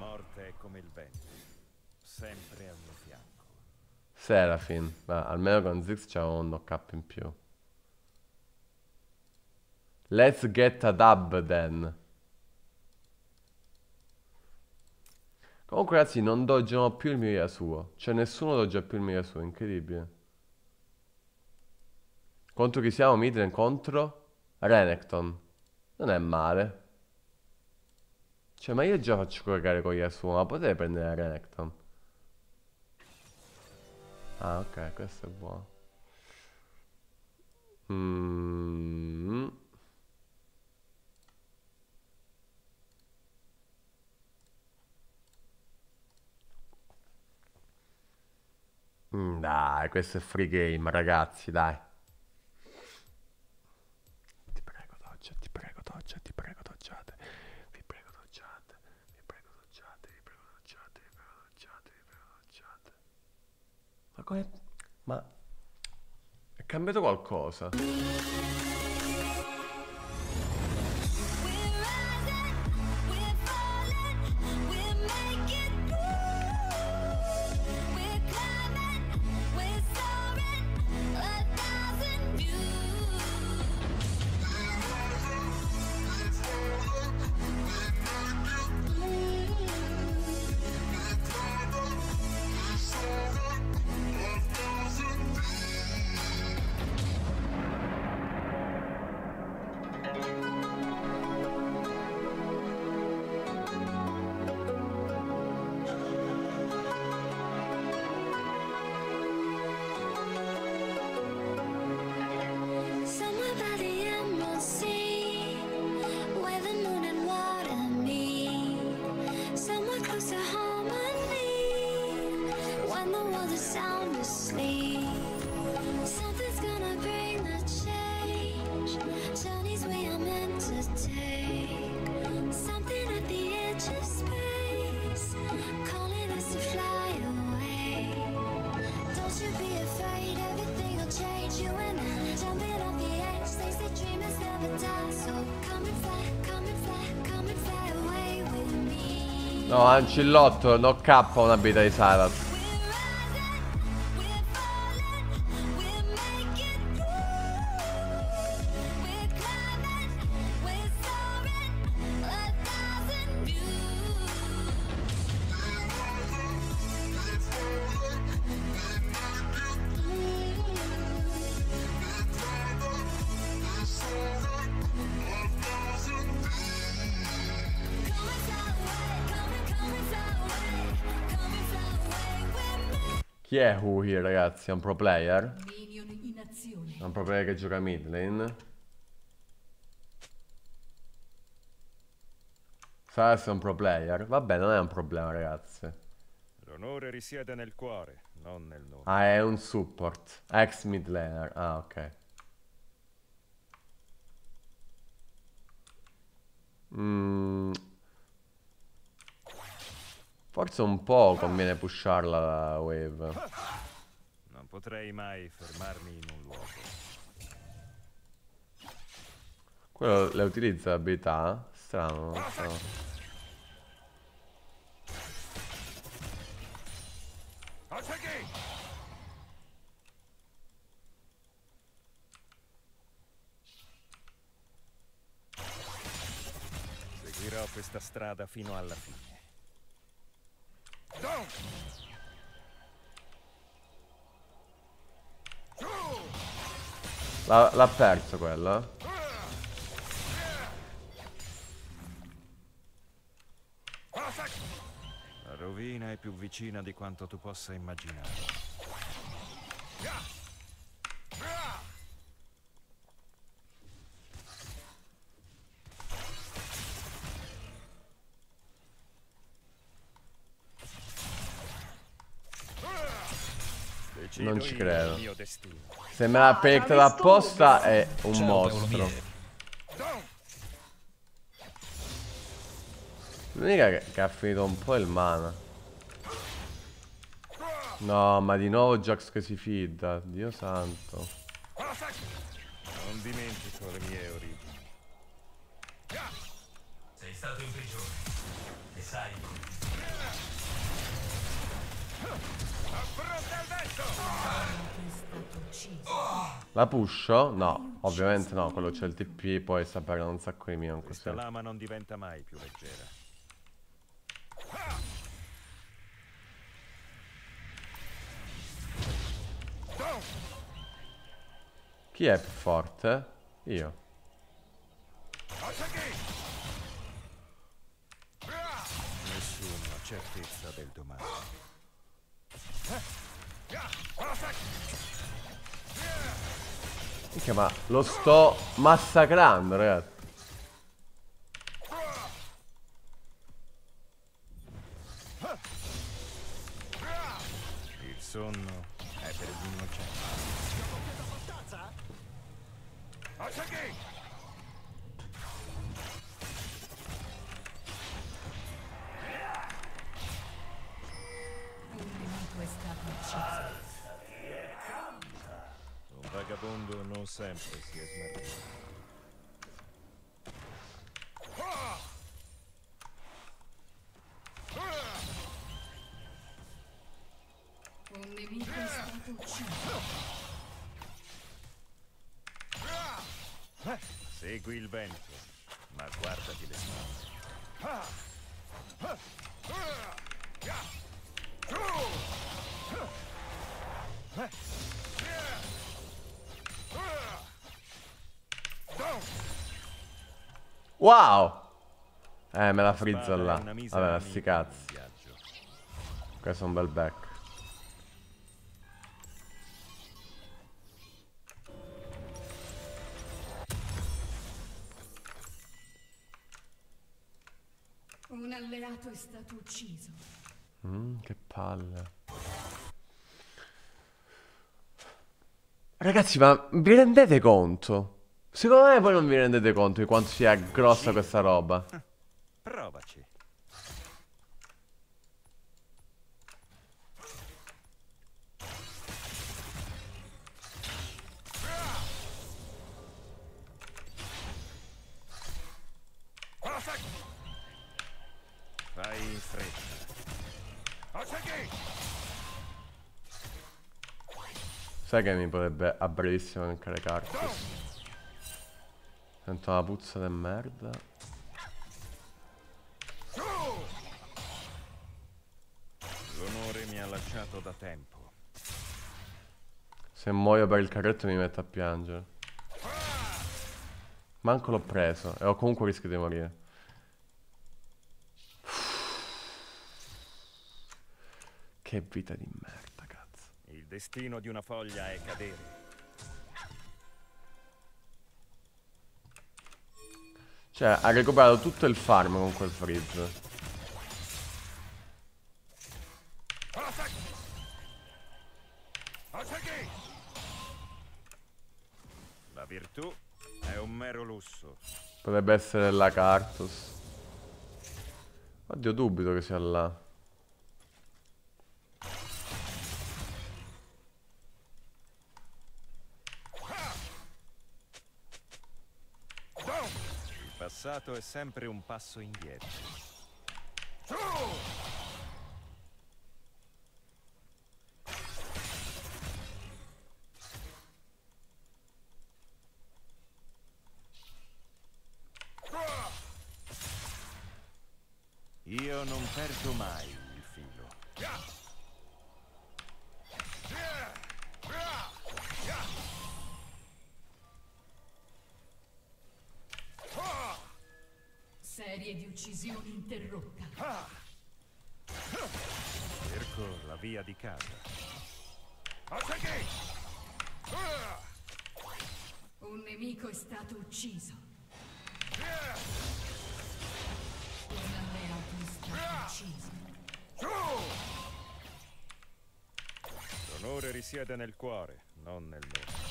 morte è come il vento, sempre al mio fianco. Serafin, ma almeno con Ziggs c'è un knock-up in più. Let's get a dub then. Comunque ragazzi non doggiano più il mio Yasuo. Cioè nessuno doggia più il mio Yasuo, incredibile. Contro chi siamo? Midden contro Renekton. Non è male. Cioè ma io già faccio cagare con Yasuo, ma potrei prendere Renekton. Ah ok, questo è buono. Mm. Dai, questo è free game, ragazzi, dai. Ti prego, doggia, ti prego, doggia, ti prego, doggiate. Vi prego, doggiate. Vi prego, doggiate, vi prego, doggiate, vi prego, doggiate, vi prego, doggiate. Ma come... Ma... È cambiato qualcosa? No, Ancillotto, no K una abilità di Sylas. Chi è Hui, ragazzi? È un pro player? È un pro player che gioca mid lane. Sylas è un pro player? Vabbè, non è un problema, ragazzi. L'onore risiede nel cuore, non nel nome. Ah, è un support. Ex mid laner. Ah, ok. Forse un po' conviene pusharla la wave. Non potrei mai fermarmi in un luogo. Quello le utilizza l'abilità? Strano, strano. Seguirò questa strada fino alla fine. L'ha perso quella? La rovina è più vicina di quanto tu possa immaginare. Non ci credo. Il mio destino. Se me l'ha peccata apposta è un mostro. L'unica che ha finito un po' il mana. No, ma di nuovo Jax che si fidda. Dio santo. Non dimentico le mie origini. Sei stato in prigione e sai La pusho? No, ovviamente no, quello c'è il TP, poi sta perdendo un sacco di minion così. Questa lama non diventa mai più leggera. Chi è più forte? Io. Nessuno ha certezza del domani. Minchia, ma lo sto massacrando, ragazzi. Il sonno è per gli innocenti. Un vagabondo non sempre si è smarrito. Un nemico è stato ucciso. Segui il vento, ma guardati le spalle. Wow! Me la frizzo Spada è là. una misera Vabbè, sti amica in cazzi. un viaggio. Questo è un bel back. Un alleato è stato ucciso. Che palle. Ragazzi, ma vi rendete conto? Secondo me voi non vi rendete conto di quanto sia grossa questa roba. Provaci. Fai in fretta. Sai che mi potrebbe a brevissimo mancare carte. Sento una puzza di merda. L'onore mi ha lasciato da tempo. Se muoio per il carretto mi metto a piangere. Manco l'ho preso e ho comunque rischio di morire. Che vita di merda, cazzo. Il destino di una foglia è cadere. Cioè, ha recuperato tutto il farm con quel freeze. La virtù è un mero lusso. Potrebbe essere la Cartus. Oddio, dubito che sia là. Il passato è sempre un passo indietro. Io non perdo mai il filo. Serie di uccisioni interrotta. Cerco la via di casa. Un nemico è stato ucciso. Un alleato è stato ucciso. L'onore risiede nel cuore, non nel nome.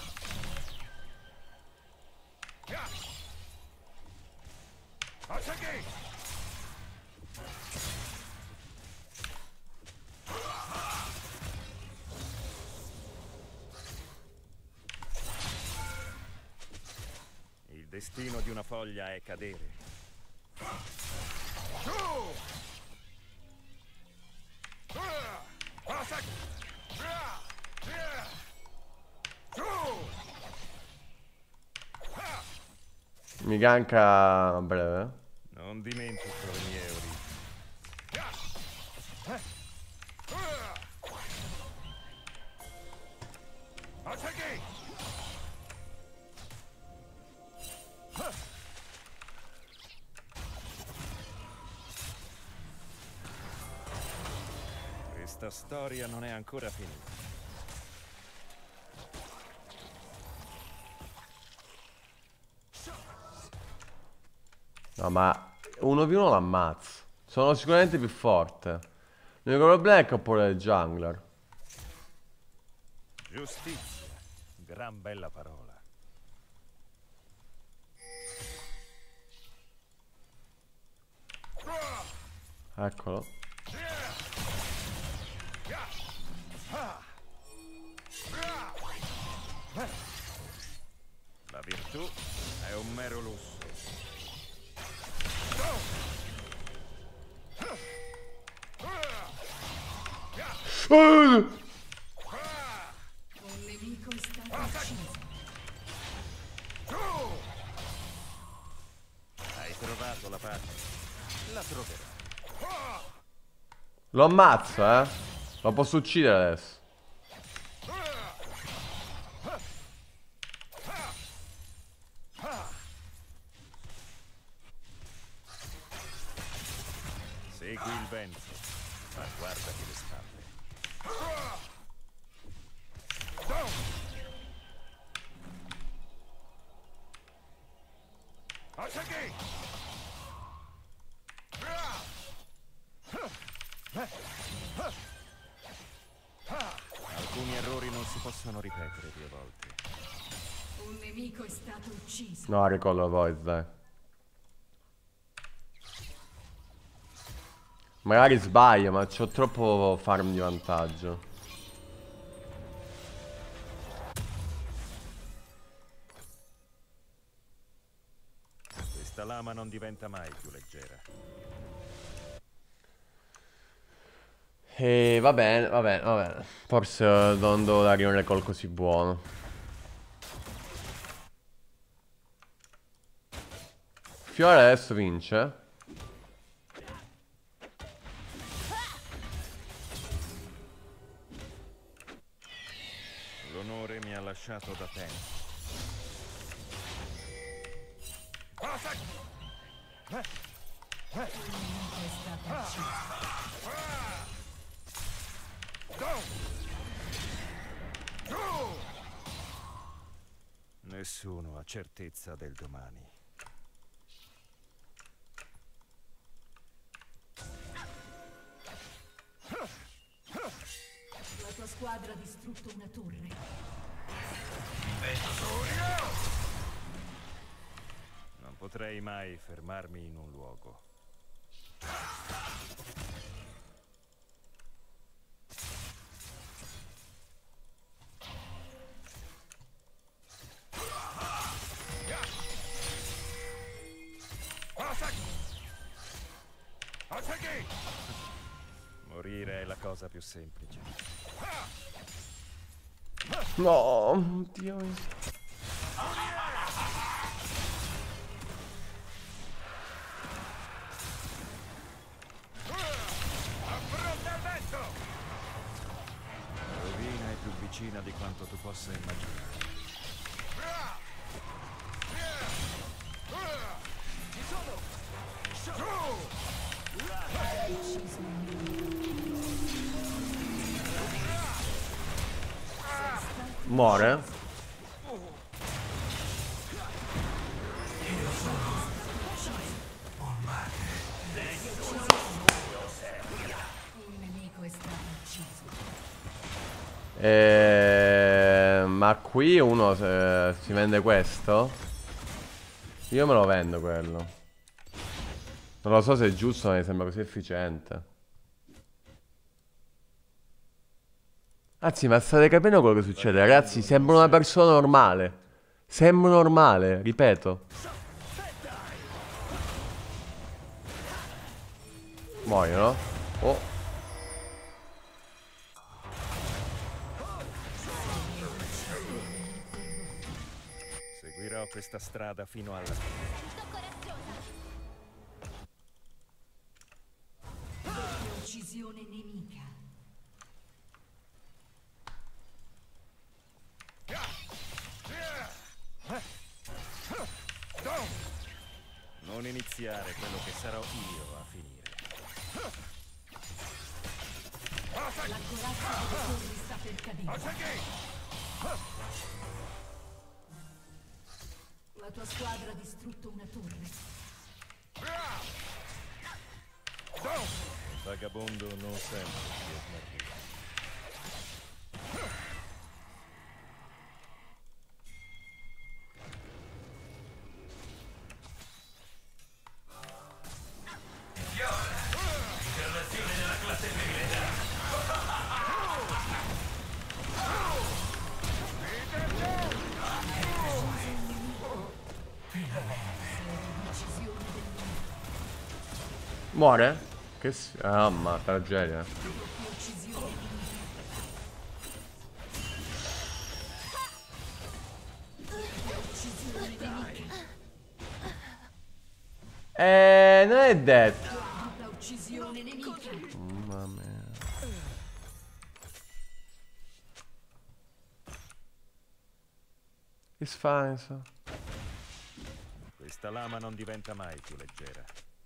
Il destino di una foglia è cadere. Mi ganka a breve. Non dimentico le mie origini. Questa storia non è ancora finita. No, ma 1v1 l'ammazzo. Sono sicuramente più forte. L'unico problema è che ho paura del jungler. Giustizia. Gran bella parola. Eccolo. La virtù è un mero lusso. Un nemico è stato ucciso. Hai trovato la pace? La troverai. Lo ammazzo, eh. Lo posso uccidere adesso. Segui il vento, ma guardati le spalle. Alcuni errori non si possono ripetere 2 volte. Un nemico è stato ucciso. No, ricollo Void, dai. Magari sbaglio, ma c'ho troppo farm di vantaggio. Questa lama non diventa mai più leggera. E va bene, va bene, va bene. Forse non devo dare un recall così buono. Fiore adesso vince. L'onore mi ha lasciato da tempo. Un nemico è stato ucciso. Nessuno ha certezza del domani. La tua squadra ha distrutto una torre. Non potrei mai fermarmi in un luogo. Morire è la cosa più semplice. No, Dio. La rovina è più vicina di quanto tu possa immaginare. Muore. Un nemico è stato ucciso. Ma qui uno si vende questo? Io me lo vendo quello. Non lo so se è giusto, ma mi sembra così efficiente. Anzi, ma state capendo quello che succede, ragazzi? Sembra una persona normale. Sembra normale, ripeto. Muoiono. Oh. Seguirò questa strada fino alla fine. Sento coraggiosa. Uccisione nemica. Non iniziare quello che sarò io a finire. La corazza delle torri sta per cadere. La tua squadra ha distrutto una torre. Il vagabondo non sempre si è smarrito. Muore? Che ah, ma tragedia. Non è detto. La uccisione nemica. Mamma mia. Che fai? Questa lama non diventa mai più leggera.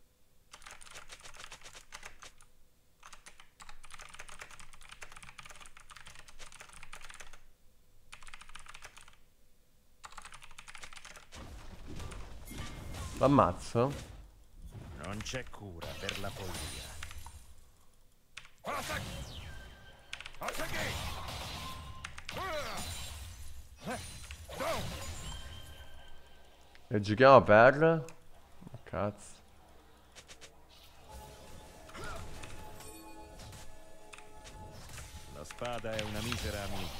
L'ammazzo? Non c'è cura per la follia. E giochiamo per... Oh, cazzo. La spada è una misera amica.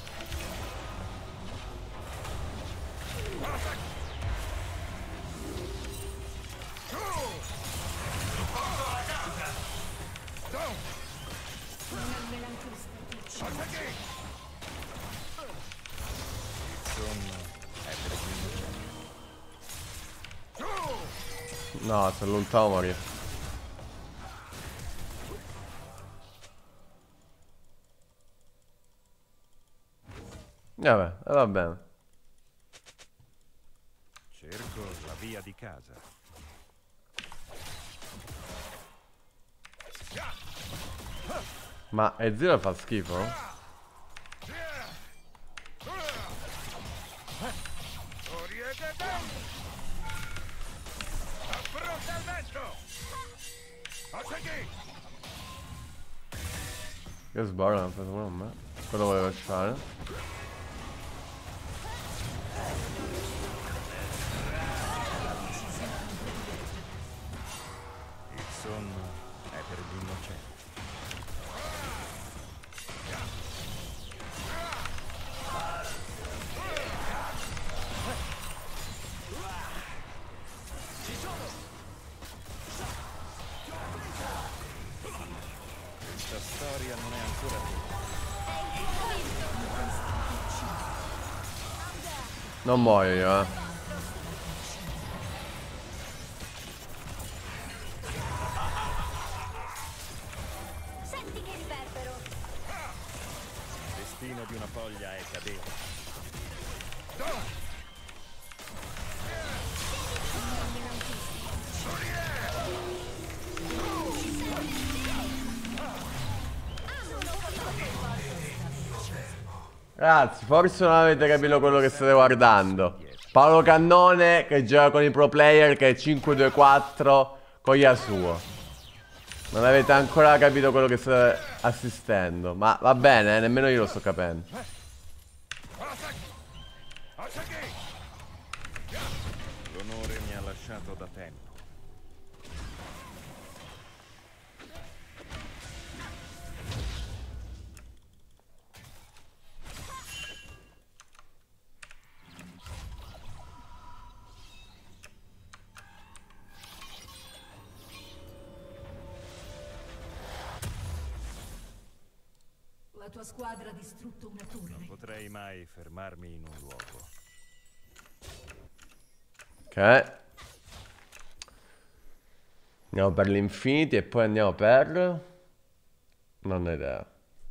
No, se lontano morire. Vabbè, va bene. Cerco la via di casa. Ma Ezio fa schifo? Affronta il vento! Che sbaglio, l'ha preso pure a me. Quello voleva fare. Il sonno è per gli innocenti. Questa storia non è ancora finita. Non muoio io, eh. Senti che riverbero. Il destino di una foglia è cadere. Ragazzi, forse non avete capito quello che state guardando. Paolo Cannone che gioca con i pro player che è 5-2-4 con Yasuo. Non avete ancora capito quello che state assistendo. Ma va bene, nemmeno io lo sto capendo. L'onore mi ha lasciato da tempo. La tua squadra ha distrutto una torre. Non potrei mai fermarmi in un luogo. Ok. Andiamo per l'Infinity e poi andiamo per... Non ho idea.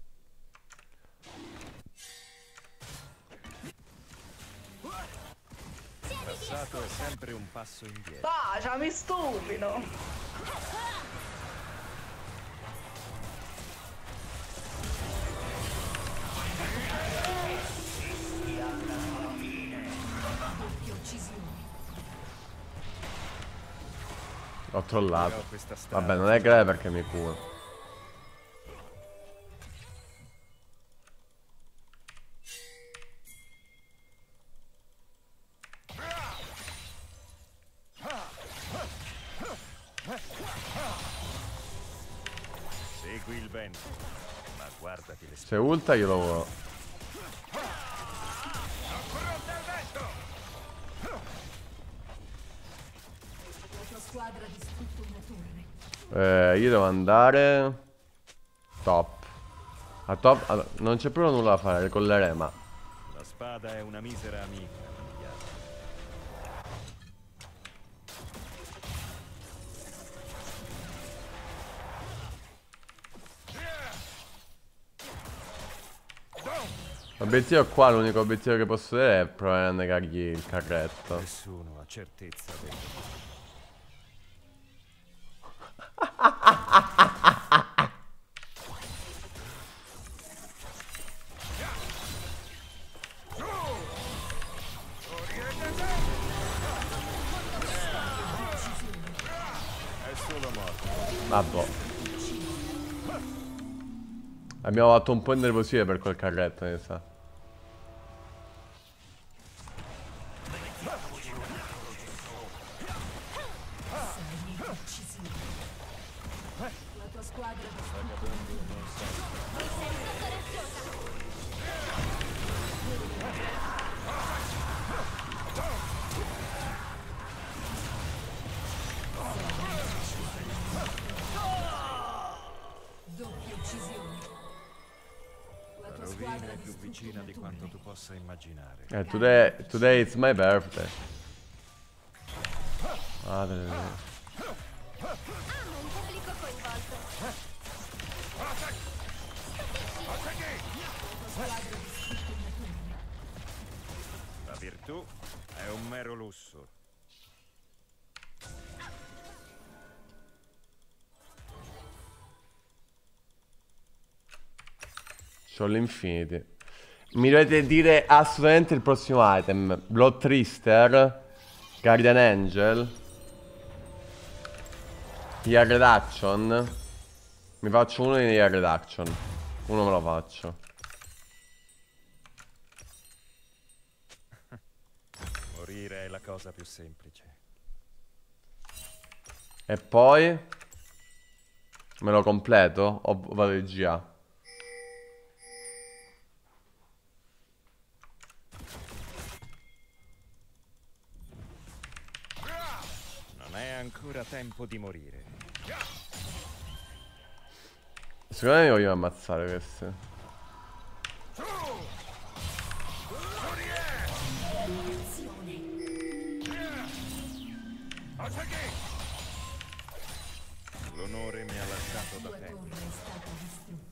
Il passato è sempre un passo indietro. Baciami stupido. Doppia uccisione. Ho trollato. Però questa strada Vabbè, non è grave perché mi curo. segui il vento, ma guardati le Se ulta io lo... La tua squadra ha distrutto una torre. io devo andare... Top. A top... allora, non c'è proprio nulla da fare, ricollerei, ma... La spada è una misera amica. L'obiettivo qua, l'unico obiettivo che posso avere è provare a negargli il carretto. Nessuno ha certezza del... È solo morto. Vabbè. Abbiamo fatto un po' nervosire per quel carretto, mi sa. La tua squadra ha distrutto una torre. Doppia uccisione. La tua La squadra rovina ha è più distrutto vicina una di quanto torre. tu possa immaginare. Today it's my birthday. Ah, Amo un pubblico coinvolto. La virtù è un mero lusso. c'ho l'Infinity. Mi dovete dire assolutamente il prossimo item. Blood Trister, Guardian Angel, Heal Reduction. Mi faccio uno di Heal Reduction. Uno me lo faccio. Morire è la cosa più semplice. E poi me lo completo o vado di GA? Non è ancora tempo di morire. Secondo me mi vogliono ammazzare queste. L'onore mi ha lasciato da La tempo. torre è stata distrutta.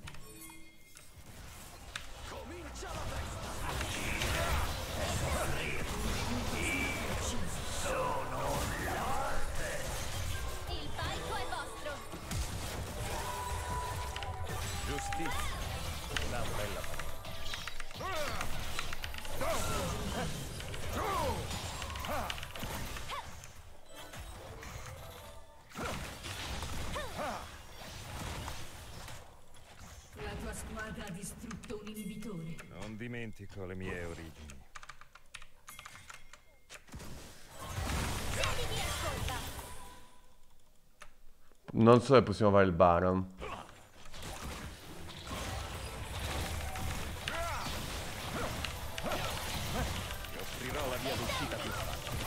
Il palco è vostro. Giustizia. Una bella parola. La tua squadra ha distrutto un inibitore. Non dimentico le mie origini. Tienimi ascolta. Non so se possiamo fare il Baron. Ti offrirò la via d'uscita più facile.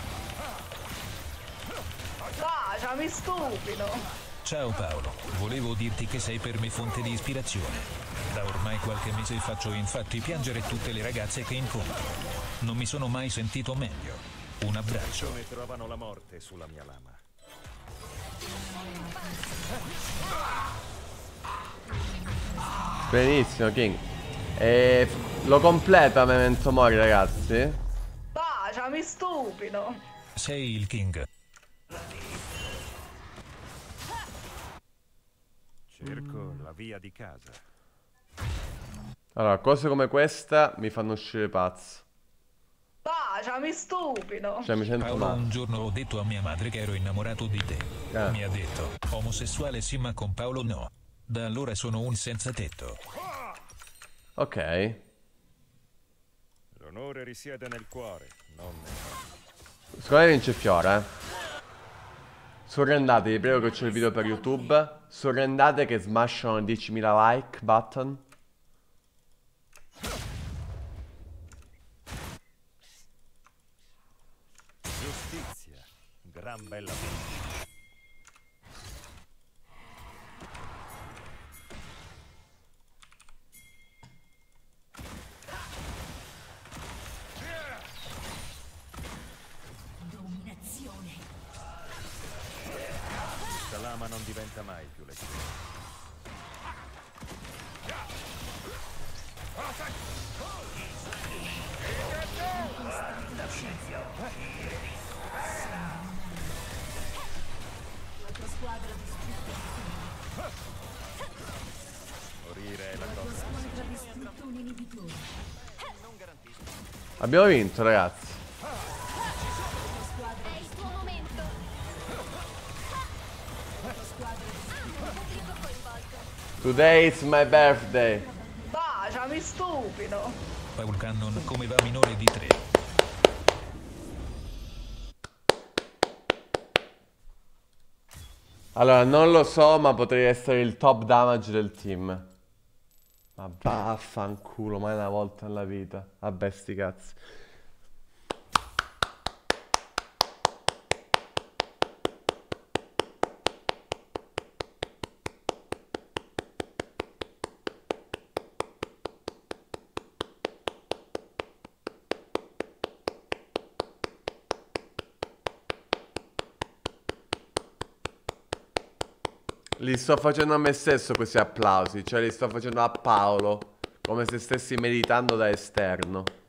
Baciami stupido. Ciao Paolo, volevo dirti che sei per me fonte di ispirazione. Da ormai qualche mese faccio infatti piangere tutte le ragazze che incontro. Non mi sono mai sentito meglio. Un abbraccio. Come trovano la morte sulla mia lama. Benissimo, King. E lo completa Memento Mori, ragazzi. Baciami, stupido. Sei il King. Cerco la via di casa. Allora, cose come questa mi fanno uscire pazzo. Baciami, stupido. Cioè, mi sento Paolo, male. un giorno ho detto a mia madre che ero innamorato di te. Ah. Mi ha detto, omosessuale sì ma con Paolo no. Da allora sono un senza tetto. Ok. L'onore risiede nel cuore, non nel corpo. Secondo me vince Fiora, Surrendate, vi prego che c'è il video per YouTube. Surrendate che smashano 10.000 like button. Giustizia, gran bella voce. Dominazione. Questa lama non diventa mai più leggera. La tua squadra distrutta. Morire è la La tua cosa. squadra ha distrutto un inibitore. Abbiamo vinto, ragazzi. È il tuo momento. Pubblico coinvolto. Today is my birthday. Baciami, stupido. Paul Cannon come va minore di 3. Allora, non lo so, ma potrei essere il top damage del team. Ma vaffanculo, mai una volta nella vita. Vabbè, sti cazzi. Li sto facendo a me stesso questi applausi, cioè li sto facendo a Paolo, come se stessi meditando da esterno.